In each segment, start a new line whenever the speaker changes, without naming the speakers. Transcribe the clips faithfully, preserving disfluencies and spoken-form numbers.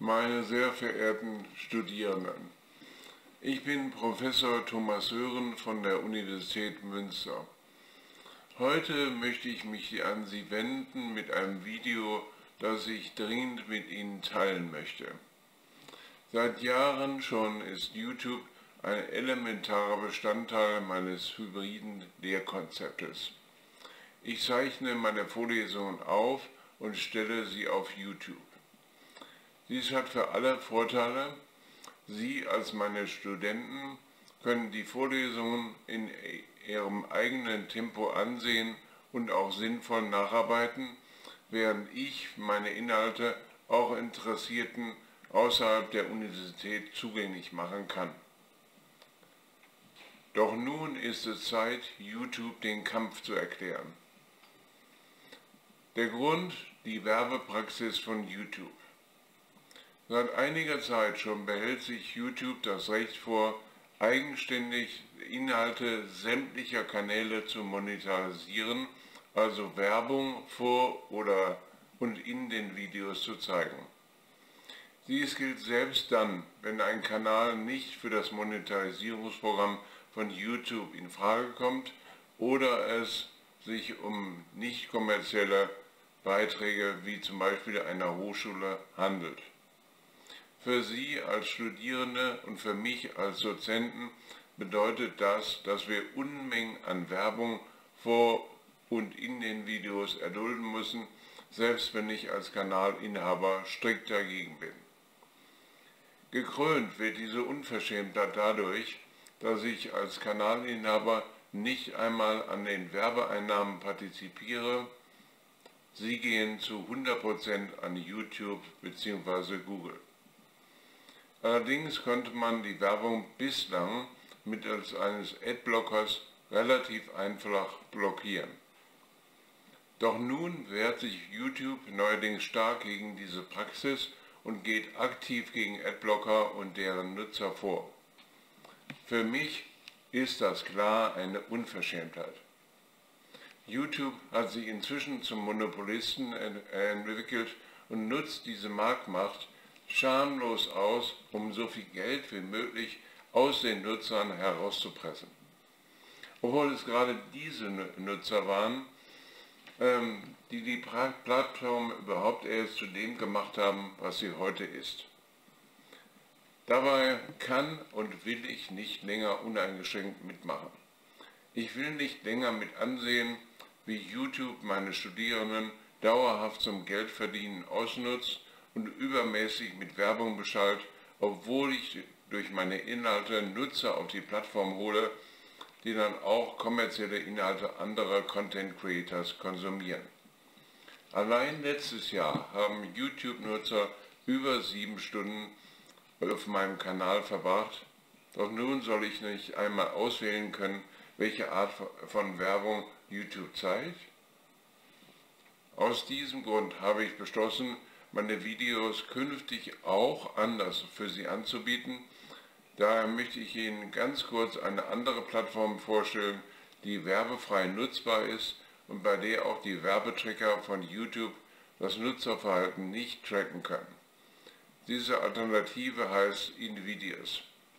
Meine sehr verehrten Studierenden, ich bin Professor Thomas Hören von der Universität Münster. Heute möchte ich mich an Sie wenden mit einem Video, das ich dringend mit Ihnen teilen möchte. Seit Jahren schon ist YouTube ein elementarer Bestandteil meines hybriden Lehrkonzeptes. Ich zeichne meine Vorlesungen auf und stelle sie auf YouTube. Dies hat für alle Vorteile. Sie als meine Studenten können die Vorlesungen in ihrem eigenen Tempo ansehen und auch sinnvoll nacharbeiten, während ich meine Inhalte auch Interessierten außerhalb der Universität zugänglich machen kann. Doch nun ist es Zeit, YouTube den Kampf zu erklären. Der Grund: die Werbepraxis von YouTube. Seit einiger Zeit schon behält sich YouTube das Recht vor, eigenständig Inhalte sämtlicher Kanäle zu monetarisieren, also Werbung vor oder und in den Videos zu zeigen. Dies gilt selbst dann, wenn ein Kanal nicht für das Monetarisierungsprogramm von YouTube in Frage kommt oder es sich um nicht kommerzielle Beiträge wie zum Beispiel einer Hochschule handelt. Für Sie als Studierende und für mich als Dozenten bedeutet das, dass wir Unmengen an Werbung vor und in den Videos erdulden müssen, selbst wenn ich als Kanalinhaber strikt dagegen bin. Gekrönt wird diese Unverschämtheit dadurch, dass ich als Kanalinhaber nicht einmal an den Werbeeinnahmen partizipiere. Sie gehen zu hundert Prozent an YouTube bzw. Google. Allerdings konnte man die Werbung bislang mittels eines Adblockers relativ einfach blockieren. Doch nun wehrt sich YouTube neuerdings stark gegen diese Praxis und geht aktiv gegen Adblocker und deren Nutzer vor. Für mich ist das klar eine Unverschämtheit. YouTube hat sich inzwischen zum Monopolisten entwickelt und nutzt diese Marktmacht schamlos aus, um so viel Geld wie möglich aus den Nutzern herauszupressen. Obwohl es gerade diese Nutzer waren, ähm, die die Plattform überhaupt erst zu dem gemacht haben, was sie heute ist. Dabei kann und will ich nicht länger uneingeschränkt mitmachen. Ich will nicht länger mit ansehen, wie YouTube meine Studierenden dauerhaft zum Geldverdienen ausnutzt und übermäßig mit Werbung beschallt, obwohl ich durch meine Inhalte Nutzer auf die Plattform hole, die dann auch kommerzielle Inhalte anderer Content Creators konsumieren. Allein letztes Jahr haben YouTube-Nutzer über sieben Stunden auf meinem Kanal verbracht, doch nun soll ich nicht einmal auswählen können, welche Art von Werbung YouTube zeigt? Aus diesem Grund habe ich beschlossen, meine Videos künftig auch anders für Sie anzubieten. Daher möchte ich Ihnen ganz kurz eine andere Plattform vorstellen, die werbefrei nutzbar ist und bei der auch die Werbetracker von YouTube das Nutzerverhalten nicht tracken können. Diese Alternative heißt InVideos.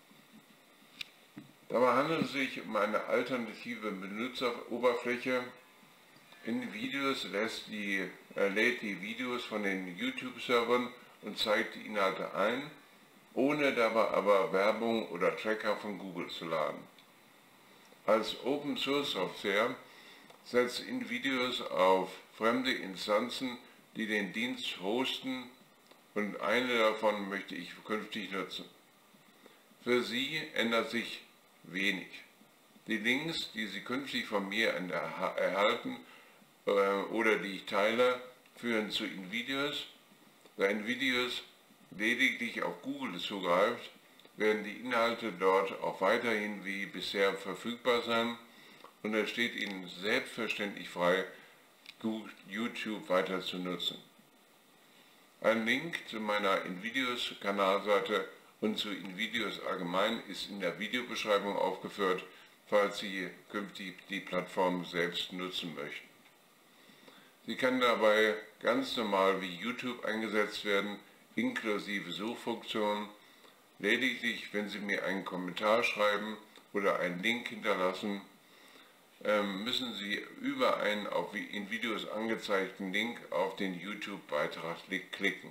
Dabei handelt es sich um eine alternative Benutzeroberfläche. InVideos lässt die, äh, lädt die Videos von den YouTube-Servern und zeigt die Inhalte ein, ohne dabei aber Werbung oder Tracker von Google zu laden. Als Open-Source-Software setzt InVideos auf fremde Instanzen, die den Dienst hosten, und eine davon möchte ich künftig nutzen. Für Sie ändert sich wenig. Die Links, die Sie künftig von mir erhalten äh, oder die ich teile, führen zu InVideos. Da InVideos lediglich auf Google zugreift, werden die Inhalte dort auch weiterhin wie bisher verfügbar sein und es steht Ihnen selbstverständlich frei, YouTube weiter zu nutzen. Ein Link zu meiner InVideos-Kanalseite und zu InVideos allgemein ist in der Videobeschreibung aufgeführt, falls Sie künftig die Plattform selbst nutzen möchten. Sie kann dabei ganz normal wie YouTube eingesetzt werden, inklusive Suchfunktion. Lediglich, wenn Sie mir einen Kommentar schreiben oder einen Link hinterlassen, müssen Sie über einen auf in Videos angezeigten Link auf den YouTube-Beitrag klicken.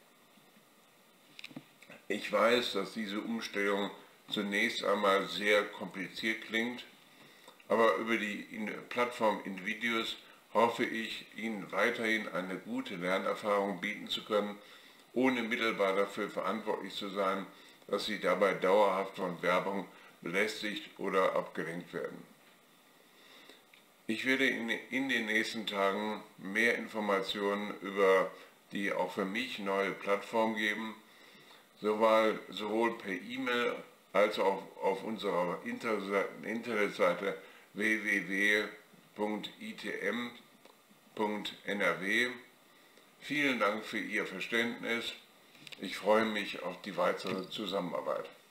Ich weiß, dass diese Umstellung zunächst einmal sehr kompliziert klingt, aber über die Plattform InVideos hoffe ich, Ihnen weiterhin eine gute Lernerfahrung bieten zu können, ohne mittelbar dafür verantwortlich zu sein, dass Sie dabei dauerhaft von Werbung belästigt oder abgelenkt werden. Ich werde Ihnen in den nächsten Tagen mehr Informationen über die auch für mich neue Plattform geben, sowohl, sowohl per E-Mail als auch auf unserer Internetseite w w w punkt i t m punkt n r w. Vielen Dank für Ihr Verständnis. Ich freue mich auf die weitere Zusammenarbeit.